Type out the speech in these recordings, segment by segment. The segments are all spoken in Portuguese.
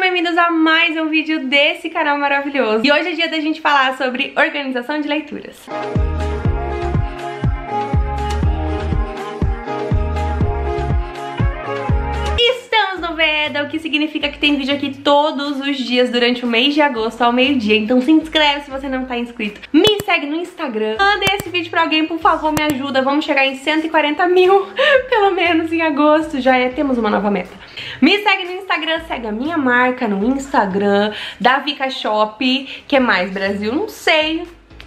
bem-vindos a mais um vídeo desse canal maravilhoso. E hoje é dia da gente falar sobre organização de leituras. Estamos no Veda, o que significa que tem vídeo aqui todos os dias durante o mês de agosto ao meio-dia. Então se inscreve se você não tá inscrito. Me segue no Instagram. Manda esse vídeo pra alguém, por favor, me ajuda. Vamos chegar em 140 mil, pelo menos em agosto. Temos uma nova meta. Me segue no Instagram, segue a minha marca no Instagram, da Vika Shop. Que mais, Brasil? Não sei.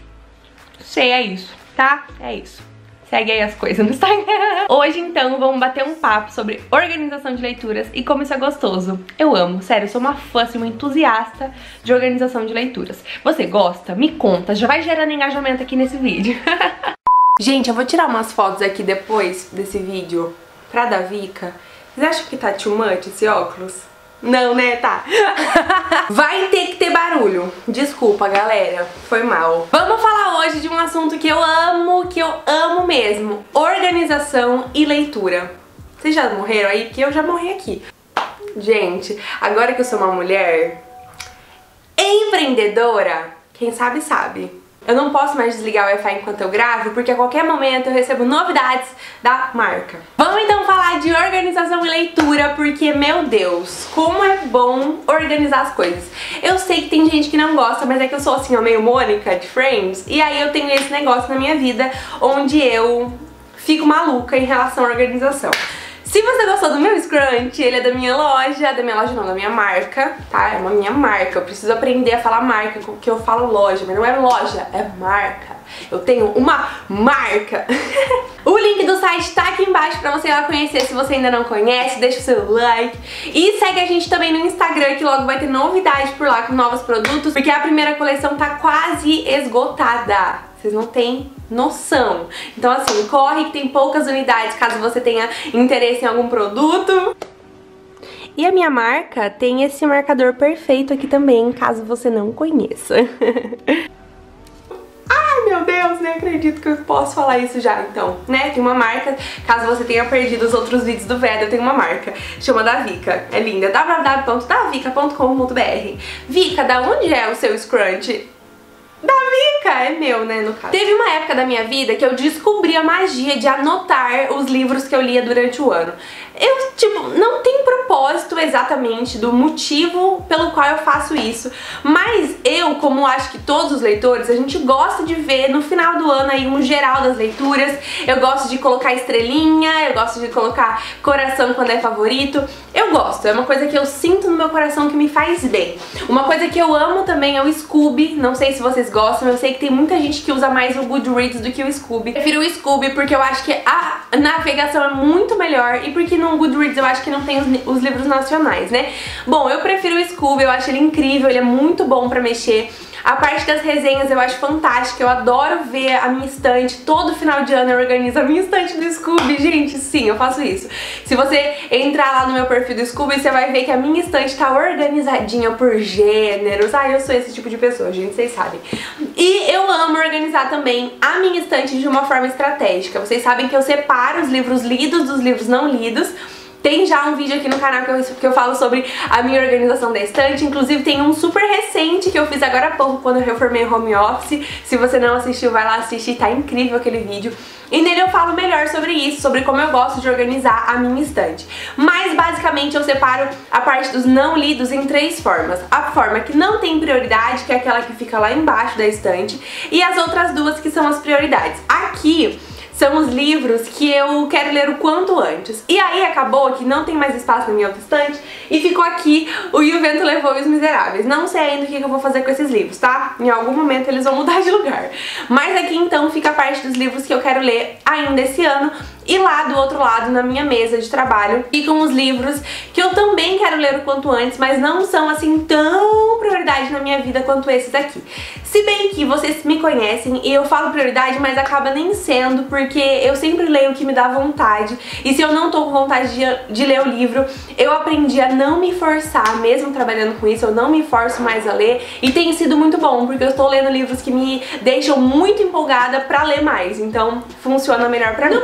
É isso, tá? É isso. Segue aí as coisas no Instagram. Hoje, então, vamos bater um papo sobre organização de leituras e como isso é gostoso. Eu amo, sério, eu sou uma fã, uma entusiasta de organização de leituras. Você gosta? Me conta, já vai gerando engajamento aqui nesse vídeo. Gente, eu vou tirar umas fotos aqui depois desse vídeo pra da Vika. Vocês acham que tá too much esse óculos? Não, né? Tá. Vai ter que ter barulho. Desculpa, galera. Foi mal. Vamos falar hoje de um assunto que eu amo mesmo. Organização e leitura. Vocês já morreram aí? Porque eu já morri aqui. Gente, agora que eu sou uma mulher empreendedora, quem sabe sabe. Eu não posso mais desligar o Wi-Fi enquanto eu gravo, porque a qualquer momento eu recebo novidades da marca. Vamos então falar de organização e leitura, porque, meu Deus, como é bom organizar as coisas. Eu sei que tem gente que não gosta, mas é que eu sou assim, ó, meio Mônica de Friends, e aí eu tenho esse negócio na minha vida, onde eu fico maluca em relação à organização. Se você gostou do meu scrunch, ele é da minha loja não, da minha marca, tá? É uma minha marca, eu preciso aprender a falar marca, porque eu falo loja, mas não é loja, é marca. Eu tenho uma marca. O link do site tá aqui embaixo pra você ir lá conhecer, se você ainda não conhece, deixa o seu like. E segue a gente também no Instagram, que logo vai ter novidades por lá com novos produtos, porque a primeira coleção tá quase esgotada. Vocês não têm noção. Então assim, corre que tem poucas unidades caso você tenha interesse em algum produto. E a minha marca tem esse marcador perfeito aqui também, caso você não conheça. Ai, meu Deus, nem acredito que eu posso falar isso já, então, né? Tem uma marca, caso você tenha perdido os outros vídeos do Veda, eu tenho uma marca, chama da Vika, é linda, www.davika.com.br. Vika, da onde é o seu scrunch? Da Vika, é meu, né, no caso. Teve uma época da minha vida que eu descobri a magia de anotar os livros que eu lia durante o ano. Eu, tipo, não tem propósito exatamente do motivo pelo qual eu faço isso, mas eu, como acho que todos os leitores, a gente gosta de ver no final do ano aí um geral das leituras. Eu gosto de colocar estrelinha, eu gosto de colocar coração quando é favorito. Eu gosto, é uma coisa que eu sinto no meu coração que me faz bem. Uma coisa que eu amo também é o Scooby, não sei se vocês gostam, eu sei que tem muita gente que usa mais o Goodreads do que o Scooby. Eu prefiro o Scooby porque eu acho que a navegação é muito melhor e porque no Goodreads eu acho que não tem os livros nacionais, né? Bom, eu prefiro o Scooby, eu acho ele incrível, ele é muito bom pra mexer. A parte das resenhas eu acho fantástica, eu adoro ver a minha estante, todo final de ano eu organizo a minha estante do Scooby, gente, sim, eu faço isso. Se você entrar lá no meu perfil do Scooby, você vai ver que a minha estante tá organizadinha por gêneros. Ah, eu sou esse tipo de pessoa, gente, vocês sabem. E eu amo organizar também a minha estante de uma forma estratégica. Vocês sabem que eu separo os livros lidos dos livros não lidos. Tem já um vídeo aqui no canal que eu falo sobre a minha organização da estante. Inclusive tem um super recente que eu fiz agora há pouco, quando eu reformei o home office. Se você não assistiu, vai lá assistir, tá incrível aquele vídeo. E nele eu falo melhor sobre isso, sobre como eu gosto de organizar a minha estante. Mas basicamente eu separo a parte dos não lidos em três formas. A forma que não tem prioridade, que é aquela que fica lá embaixo da estante, e as outras duas que são as prioridades. Aqui são os livros que eu quero ler o quanto antes. E aí acabou que não tem mais espaço na minha outra estante e ficou aqui o E o Vento Levou e Os Miseráveis. Não sei ainda o que eu vou fazer com esses livros, tá? Em algum momento eles vão mudar de lugar. Mas aqui então fica a parte dos livros que eu quero ler ainda esse ano. E lá do outro lado, na minha mesa de trabalho, ficam os livros que eu também quero ler o quanto antes, mas não são assim tão prioridade na minha vida quanto esses aqui. Se bem que vocês me conhecem e eu falo prioridade, mas acaba nem sendo, porque eu sempre leio o que me dá vontade. E se eu não tô com vontade de ler o livro, eu aprendi a não me forçar, mesmo trabalhando com isso, eu não me forço mais a ler. E tem sido muito bom, porque eu estou lendo livros que me deixam muito empolgada pra ler mais, então funciona melhor pra mim. No papel, esse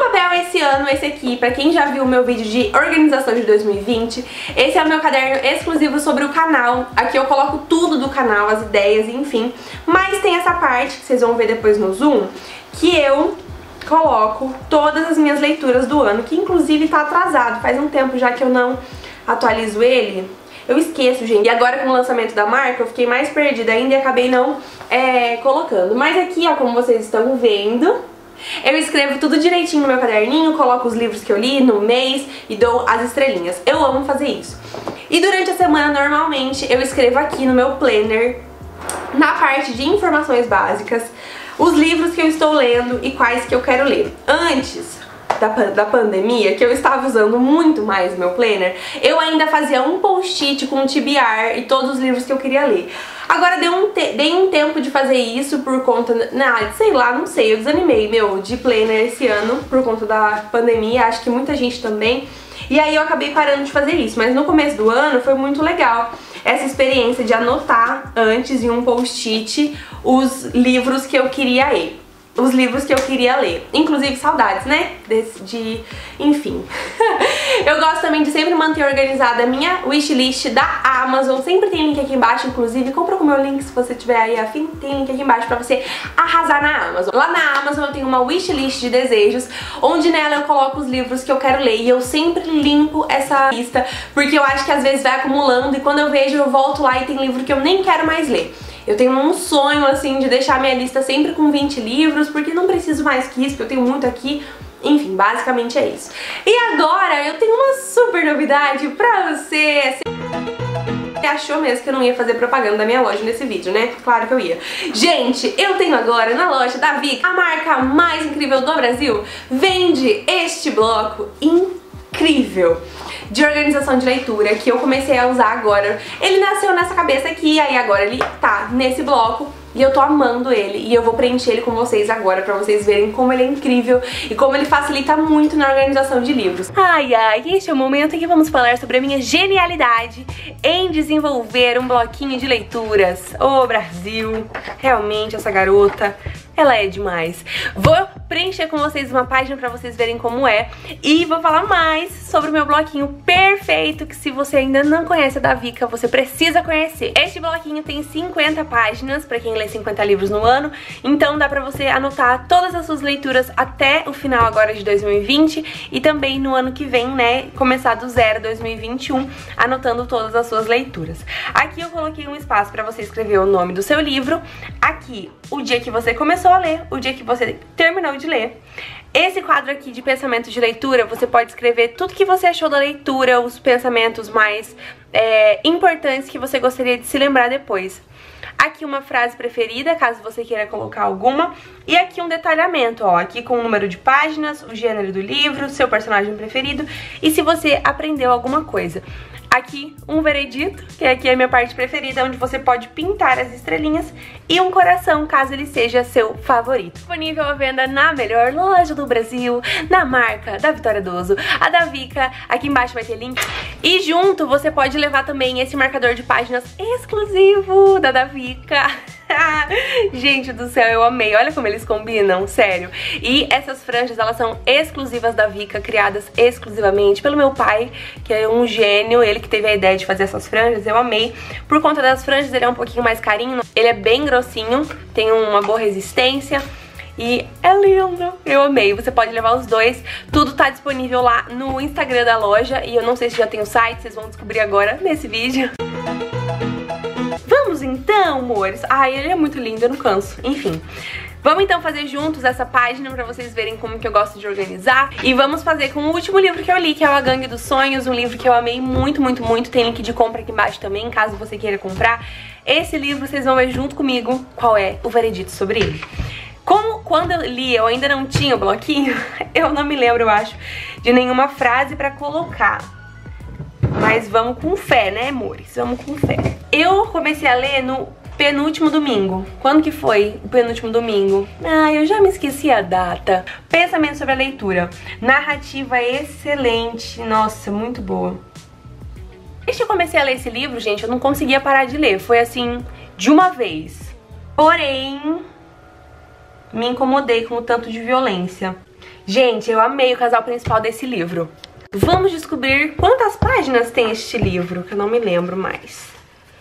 esse ano, esse aqui, pra quem já viu o meu vídeo de organização de 2020, esse é o meu caderno exclusivo sobre o canal. Aqui eu coloco tudo do canal, as ideias, enfim. Mas tem essa parte, que vocês vão ver depois no Zoom, que eu coloco todas as minhas leituras do ano, que inclusive tá atrasado. Faz um tempo já que eu não atualizo ele. Eu esqueço, gente. E agora com o lançamento da marca, eu fiquei mais perdida ainda e acabei não colocando. Mas aqui, ó, como vocês estão vendo, eu escrevo tudo direitinho no meu caderninho, coloco os livros que eu li no mês e dou as estrelinhas. Eu amo fazer isso. E durante a semana, normalmente, eu escrevo aqui no meu planner, na parte de informações básicas, os livros que eu estou lendo e quais que eu quero ler. Antes da pandemia, que eu estava usando muito mais o meu planner, eu ainda fazia um post-it com um TBR e todos os livros que eu queria ler. Agora dei um tempo de fazer isso por conta, sei lá, não sei, eu desanimei, de planner esse ano por conta da pandemia, acho que muita gente também. E aí eu acabei parando de fazer isso, mas no começo do ano foi muito legal essa experiência de anotar antes em um post-it os livros que eu queria ler. Inclusive saudades, né? Enfim. Eu gosto também de sempre manter organizada a minha wishlist da Amazon. Sempre tem link aqui embaixo, inclusive. Compra com o meu link se você tiver aí afim. Tem link aqui embaixo pra você arrasar na Amazon. Lá na Amazon eu tenho uma wishlist de desejos, onde nela eu coloco os livros que eu quero ler. E eu sempre limpo essa lista, porque eu acho que às vezes vai acumulando e quando eu vejo eu volto lá e tem livro que eu nem quero mais ler. Eu tenho um sonho, assim, de deixar minha lista sempre com 20 livros, porque não preciso mais que isso, porque eu tenho muito aqui. Enfim, basicamente é isso. E agora eu tenho uma super novidade pra você. Você achou mesmo que eu não ia fazer propaganda da minha loja nesse vídeo, né? Claro que eu ia. Gente, eu tenho agora na loja da Vika, a marca mais incrível do Brasil, vende este bloco incrível de organização de leitura que eu comecei a usar agora. Ele nasceu nessa cabeça aqui, aí agora ele tá nesse bloco e eu tô amando ele. E eu vou preencher ele com vocês agora pra vocês verem como ele é incrível e como ele facilita muito na organização de livros. Ai, este é o momento em que vamos falar sobre a minha genialidade em desenvolver um bloquinho de leituras. Ô, Brasil, realmente essa garota, ela é demais. Vou preencher com vocês uma página pra vocês verem como é e vou falar mais sobre o meu bloquinho perfeito, que se você ainda não conhece a da Vika, você precisa conhecer. Este bloquinho tem 50 páginas, pra quem lê 50 livros no ano, então dá pra você anotar todas as suas leituras até o final agora de 2020 e também no ano que vem, né, começar do zero 2021, anotando todas as suas leituras. Aqui eu coloquei um espaço pra você escrever o nome do seu livro, aqui o dia que você começou a ler, o dia que você terminou de ler. Esse quadro aqui de pensamento de leitura, você pode escrever tudo que você achou da leitura, os pensamentos mais importantes que você gostaria de se lembrar depois. Aqui uma frase preferida, caso você queira colocar alguma. E aqui um detalhamento, ó, aqui com o número de páginas, o gênero do livro, seu personagem preferido e se você aprendeu alguma coisa. Aqui um veredito, que aqui é a minha parte preferida, onde você pode pintar as estrelinhas e um coração, caso ele seja seu favorito. Disponível à venda na melhor loja do Brasil, na marca da Vitória Doso, a da Vika, aqui embaixo vai ter link. E junto você pode levar também esse marcador de páginas exclusivo da Vika. Gente do céu, eu amei, olha como eles combinam, sério. E essas franjas, elas são exclusivas da Vika, criadas exclusivamente pelo meu pai, que é um gênio, ele que teve a ideia de fazer essas franjas, eu amei. Por conta das franjas, ele é um pouquinho mais carinho, ele é bem grossinho, tem uma boa resistência e é lindo, eu amei. Você pode levar os dois, tudo tá disponível lá no Instagram da loja e eu não sei se já tem o site, vocês vão descobrir agora nesse vídeo. Vamos então, amores. Ai, ele é muito lindo, eu não canso. Enfim, vamos então fazer juntos essa página pra vocês verem como que eu gosto de organizar. E vamos fazer com o último livro que eu li, que é o A Gangue dos Sonhos, um livro que eu amei muito, muito, muito. Tem link de compra aqui embaixo também, caso você queira comprar. Esse livro vocês vão ver junto comigo qual é o veredito sobre ele. Como quando eu li eu ainda não tinha o bloquinho, eu não me lembro, eu acho, de nenhuma frase pra colocar. Mas vamos com fé, né, amores? Vamos com fé. Eu comecei a ler no penúltimo domingo. Quando que foi o penúltimo domingo? Ah, eu já me esqueci a data. Pensamento sobre a leitura. Narrativa excelente. Nossa, muito boa. Desde que eu comecei a ler esse livro, gente, eu não conseguia parar de ler. Foi assim, de uma vez. Porém, me incomodei com o tanto de violência. Gente, eu amei o casal principal desse livro. Vamos descobrir quantas páginas tem este livro, que eu não me lembro mais.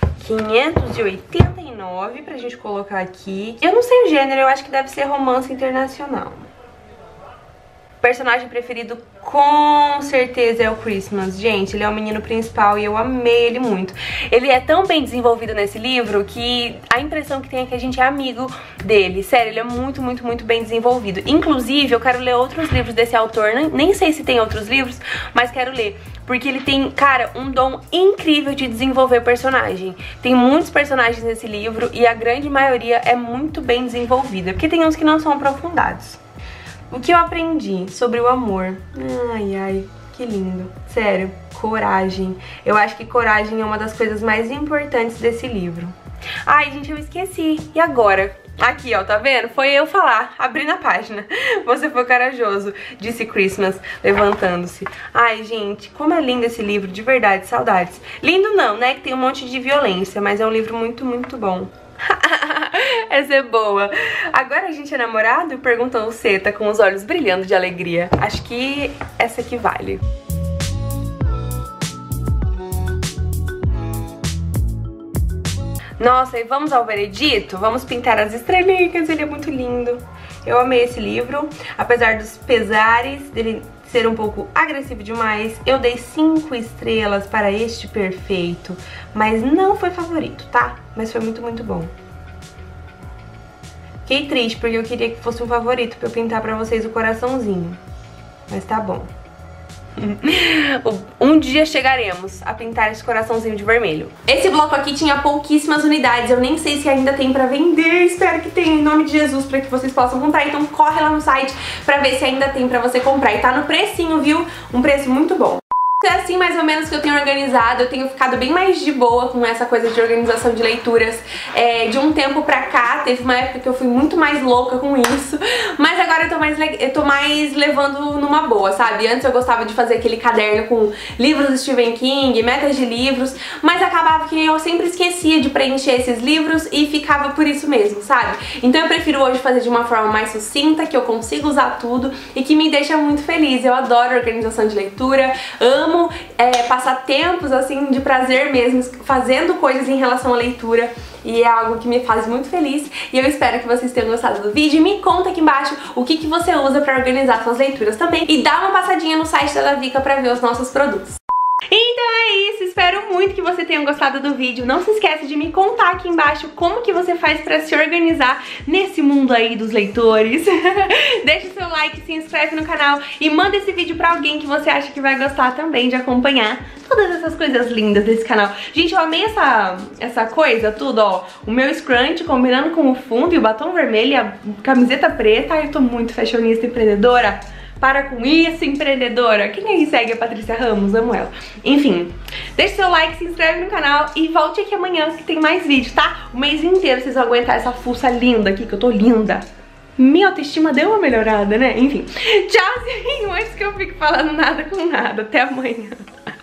589 pra gente colocar aqui. Eu não sei o gênero, eu acho que deve ser romance internacional. Personagem preferido com certeza é o Christmas. Gente, ele é o menino principal e eu amei ele muito. Ele é tão bem desenvolvido nesse livro que a impressão que tem é que a gente é amigo dele. Sério, ele é muito, muito, muito bem desenvolvido. Inclusive, eu quero ler outros livros desse autor. Nem sei se tem outros livros, mas quero ler. Porque ele tem, cara, um dom incrível de desenvolver personagem. Tem muitos personagens nesse livro e a grande maioria é muito bem desenvolvida. Porque tem uns que não são aprofundados. O que eu aprendi sobre o amor? Ai, ai, que lindo. Sério, coragem. Eu acho que coragem é uma das coisas mais importantes desse livro. Ai, gente, eu esqueci. E agora? Aqui, ó, tá vendo? Foi eu falar, abri na página. Você foi corajoso, disse Christmas, levantando-se. Ai, gente, como é lindo esse livro, de verdade, saudades. Lindo não, né? Que tem um monte de violência, mas é um livro muito, muito bom. Essa é boa. Agora a gente é namorado? Perguntou o Seta com os olhos brilhando de alegria. Acho que essa aqui vale. Nossa, e vamos ao veredito? Vamos pintar as estrelinhas, ele é muito lindo. Eu amei esse livro, apesar dos pesares dele ser um pouco agressivo demais, eu dei 5 estrelas para este perfeito, mas não foi favorito, tá? Mas foi muito, muito bom. Fiquei triste porque eu queria que fosse um favorito pra eu pintar pra vocês o coraçãozinho, mas tá bom. Um dia chegaremos a pintar esse coraçãozinho de vermelho. Esse bloco aqui tinha pouquíssimas unidades. Eu nem sei se ainda tem pra vender. Espero que tenha, em nome de Jesus, pra que vocês possam comprar. Então corre lá no site pra ver se ainda tem pra você comprar. E tá no precinho, viu? Um preço muito bom. É assim mais ou menos que eu tenho organizado. Eu tenho ficado bem mais de boa com essa coisa de organização de leituras. De um tempo pra cá, teve uma época que eu fui muito mais louca com isso, mas agora eu tô mais levando numa boa, sabe? Antes eu gostava de fazer aquele caderno com livros do Stephen King, metas de livros, mas acabava que eu sempre esquecia de preencher esses livros e ficava por isso mesmo, sabe? Então eu prefiro hoje fazer de uma forma mais sucinta, que eu consigo usar tudo e que me deixa muito feliz. Eu adoro organização de leitura, amo passar tempos assim de prazer mesmo, fazendo coisas em relação à leitura, e é algo que me faz muito feliz. E eu espero que vocês tenham gostado do vídeo. Me conta aqui embaixo o que você usa pra organizar suas leituras também, e dá uma passadinha no site da Davica pra ver os nossos produtos. Então é isso, espero muito que você tenha gostado do vídeo. Não se esqueça de me contar aqui embaixo como que você faz pra se organizar nesse mundo aí dos leitores. Deixa o seu like, se inscreve no canal e manda esse vídeo pra alguém que você acha que vai gostar também de acompanhar todas essas coisas lindas desse canal. Gente, eu amei essa coisa, tudo, ó. O meu scrunch combinando com o fundo e o batom vermelho e a camiseta preta. Ai, eu tô muito fashionista e empreendedora. Para com isso, empreendedora. Quem aí segue a Patrícia Ramos? Amo ela. Enfim, deixa seu like, se inscreve no canal e volte aqui amanhã que tem mais vídeo, tá? O mês inteiro vocês vão aguentar essa fuça linda aqui, que eu tô linda. Minha autoestima deu uma melhorada, né? Enfim, tchauzinho, antes que eu fique falando nada com nada. Até amanhã.